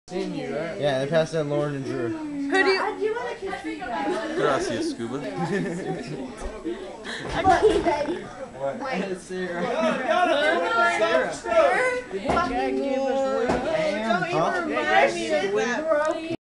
Seen you, right? Yeah, they passed down Lauren and Drew. Who do you? I do want to kiss you guys. Gracias, Scuba. Wait, Sarah. Fucking give us Huh? remind me of that.